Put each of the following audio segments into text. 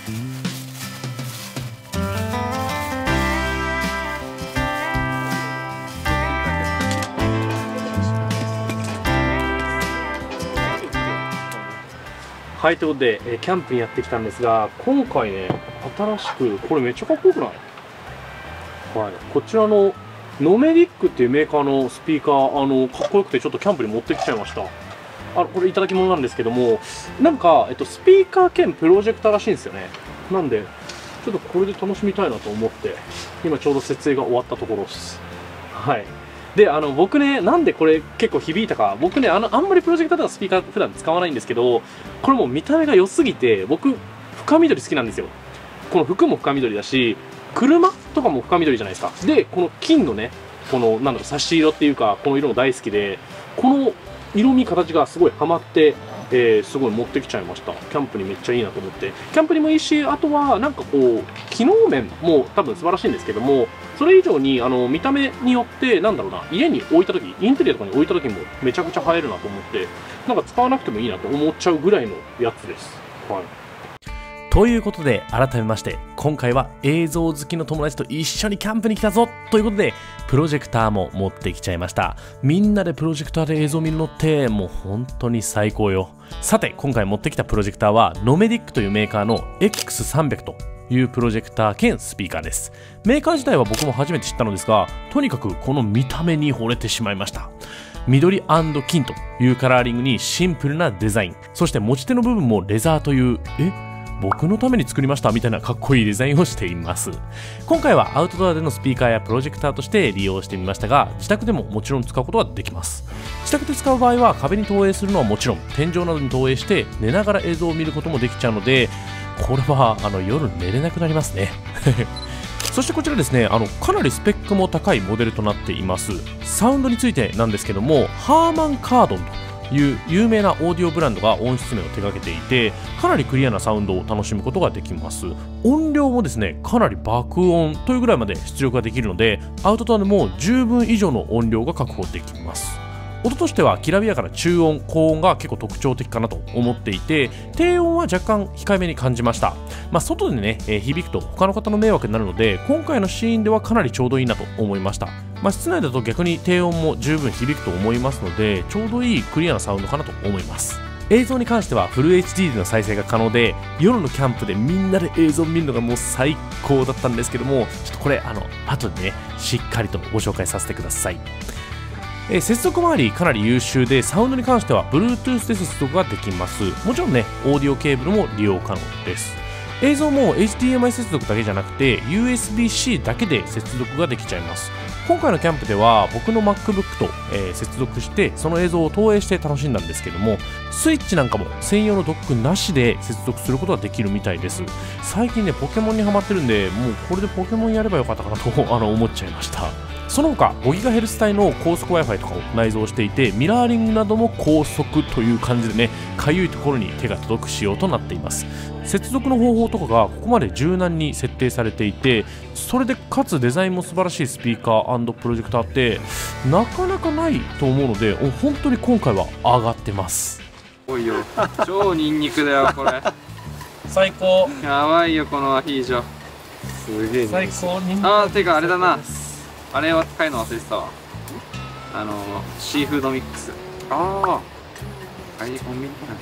はい、ということで、キャンプにやってきたんですが、今回ね、新しく、これめっちゃかっこよくない？はい、こちらのノメディックっていうメーカーのスピーカー、かっこよくてちょっとキャンプに持ってきちゃいました。これいただき物なんですけども、なんか、スピーカー兼プロジェクターらしいんですよね。なんで、ちょっとこれで楽しみたいなと思って、今ちょうど設営が終わったところです。はい。で、僕ね、なんでこれ結構響いたか、僕ね、あんまりプロジェクターとかスピーカー普段使わないんですけど、これもう見た目が良すぎて、僕、深緑好きなんですよ。この服も深緑だし、車とかも深緑じゃないですか。で、この金のね、この、なんだろう、差し色っていうか、この色も大好きで、この色味形がすごいハマって、すごい持ってきちゃいました。キャンプにめっちゃいいなと思って。キャンプにもいいし、あとは、なんかこう、機能面も多分素晴らしいんですけども、それ以上に、見た目によって、なんだろうな、家に置いた時、インテリアとかに置いた時もめちゃくちゃ映えるなと思って、なんか使わなくてもいいなと思っちゃうぐらいのやつです。はい。 ということで改めまして今回は映像好きの友達と一緒にキャンプに来たぞということでプロジェクターも持ってきちゃいました。みんなでプロジェクターで映像を見るのってもう本当に最高よ。さて今回持ってきたプロジェクターはノメディックというメーカーの X300 というプロジェクター兼スピーカーです。メーカー自体は僕も初めて知ったのですが、とにかくこの見た目に惚れてしまいました。緑&金というカラーリングにシンプルなデザイン、そして持ち手の部分もレザーという僕のために作りましたみたいなかっこいいデザインをしています。今回はアウトドアでのスピーカーやプロジェクターとして利用してみましたが、自宅でももちろん使うことはできます。自宅で使う場合は壁に投影するのはもちろん天井などに投影して寝ながら映像を見ることもできちゃうので、これは夜寝れなくなりますね。そしてこちらですね、かなりスペックも高いモデルとなっています。サウンドについてなんですけども、ハーマンカードンという有名なオーディオブランドが音質面を手掛けていて、かなりクリアなサウンドを楽しむことができます。音量もですね、かなり爆音というぐらいまで出力ができるので、アウトドアでも十分以上の音量が確保できます。音としてはきらびやかな中音、高音が結構特徴的かなと思っていて、低音は若干控えめに感じました。外でね、響くと他の方の迷惑になるので、今回のシーンではかなりちょうどいいなと思いました。室内だと逆に低音も十分響くと思いますので、ちょうどいいクリアなサウンドかなと思います。映像に関してはフル HD での再生が可能で、夜のキャンプでみんなで映像を見るのがもう最高だったんですけども、ちょっとこれ後でねしっかりとご紹介させてください。接続周りかなり優秀で、サウンドに関しては Bluetooth で接続ができます。もちろんね、オーディオケーブルも利用可能です。映像も HDMI 接続だけじゃなくて USB-C だけで接続ができちゃいます。今回のキャンプでは僕の MacBook と、接続してその映像を投影して楽しんだんですけども、スイッチなんかも専用のドックなしで接続することができるみたいです。最近ねポケモンにハマってるんで、もうこれでポケモンやればよかったかなと思っちゃいました。その他 5GHz 帯の高速 Wi-Fi とかを内蔵していて、ミラーリングなども高速という感じでね、かゆいところに手が届く仕様となっています。接続の方法とかがここまで柔軟に設定されていて、それでかつデザインも素晴らしいスピーカー&プロジェクターってなかなかないと思うので、本当に今回は上がってます。 おいよ、超ニンニクだよこれ。 最高。 やばいよこのアヒージョ。 すげえ最高。 てかあれだな、あれは買うの忘れてたわ。シーフードミックス。ああ、帰りコンビニかな。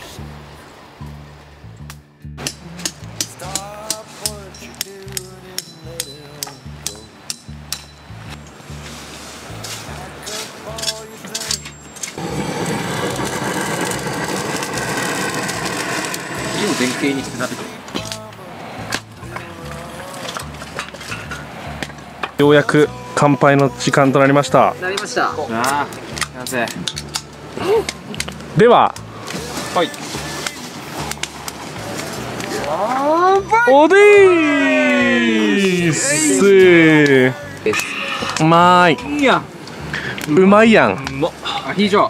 火を前傾にして鍋と。 ようやく乾杯の時間となりました。 なりました。ああ、すいません。 では、 はい。 おでーす。うまい。 いいやん。 うまいやん。 アヒージョ。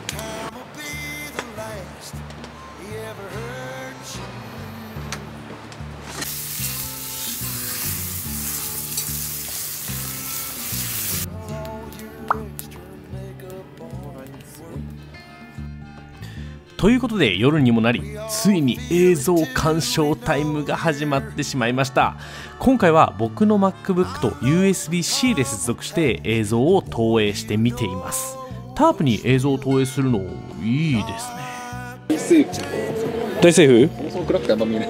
ということで夜にもなり、ついに映像鑑賞タイムが始まってしまいました。今回は僕の MacBook と USB-C で接続して映像を投影してみています。タープに映像を投影するのいいですね。大セーフ？ その暗くてあんま見えない。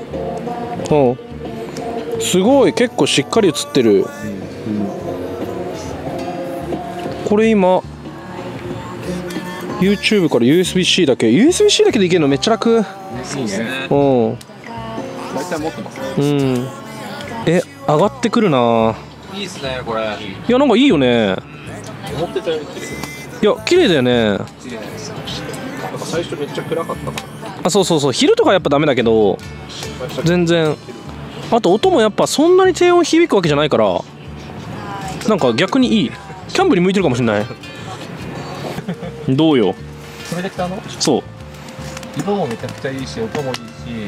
うん、すごい結構しっかり映ってる。これ今 YouTube から USB-C だけでいけるのめっちゃ楽。 いいね。 うん。 大体持ってます。 うん。上がってくるな。 いいっすねこれ。 いやなんかいいよね。 思ってたより綺麗。 いや綺麗だよね。 綺麗です。なんか最初めっちゃ暗かったから。 そう昼とかやっぱダメだけど全然。あと音もやっぱそんなに低音響くわけじゃないからなんか逆にいい。キャンプに向いてるかもしれない。どうよ。 プロジェクターのそう色もめちゃくちゃいいし音もいいし、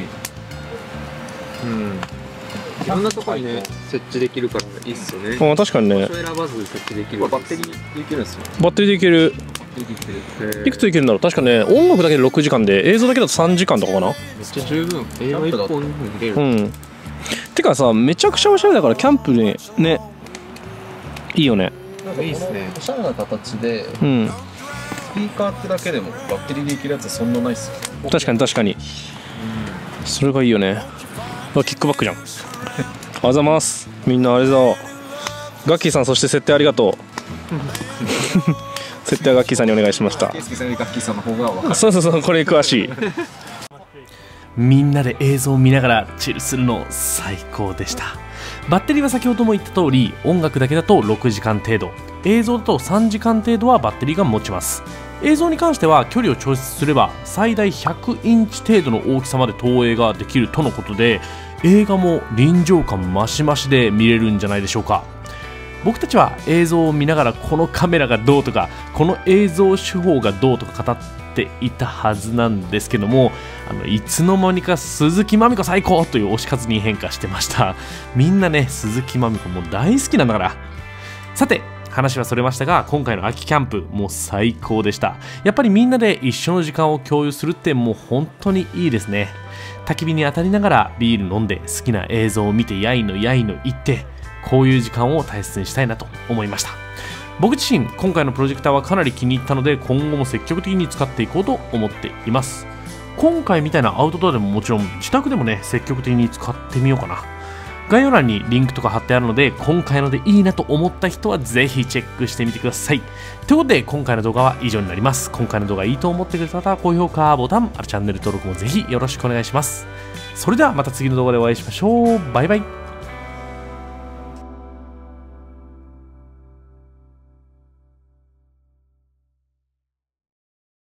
いろんなところにね設置できるからいいっすよね。 確かにね。 場所選ばず設置できる。バッテリーでいけるんですよ。 バッテリーでいける。いくついけるんだろう。確かね音楽だけで6時間で映像だけだと3時間とかかな。 めっちゃ十分。映画1本見れる。 うん。てかさめちゃくちゃおしゃれだからキャンプでねいいよね。 いいっすね。おしゃれな形で、 うん。 スピーカーってだけでもバッテリーでいけるやつそんなないっすよ。 確かに、それがいいよね。キックバックじゃん。ありがとうございます。みんなあれだ。ガッキーさんそして設定ありがとう。設定はガッキーさんにお願いしました。 ケイスケさんよりガッキーさんの方が分かる。 そうこれ詳しい。 みんなで映像を見ながらチルするの最高でした。バッテリーは先ほども言った通り、音楽だけだと6時間程度、映像だと3時間程度はバッテリーが持ちます。映像に関しては距離を調節すれば最大100インチ程度の大きさまで投影ができるとのことで、映画も臨場感増し増しで見れるんじゃないでしょうか。僕たちは映像を見ながらこのカメラがどうとかこの映像手法がどうとか語っていたはずなんですけども、いつの間にか鈴木まみこ最高という推し活に変化してました。みんなね鈴木まみこも大好きなんだから。さて話はそれましたが、今回の秋キャンプもう最高でした。やっぱりみんなで一緒の時間を共有するってもう本当にいいですね。焚き火に当たりながらビール飲んで好きな映像を見てやいの言って、こういう時間を大切にしたいなと思いました。僕自身今回のプロジェクターはかなり気に入ったので、今後も積極的に使っていこうと思っています。今回みたいなアウトドアでももちろん自宅でもね積極的に使ってみようかな。概要欄にリンクとか貼ってあるので、今回のでいいなと思った人はぜひチェックしてみてください。ということで今回の動画は以上になります。今回の動画いいと思ってくれた方は高評価ボタン、チャンネル登録もぜひよろしくお願いします。それではまた次の動画でお会いしましょう。バイバイ。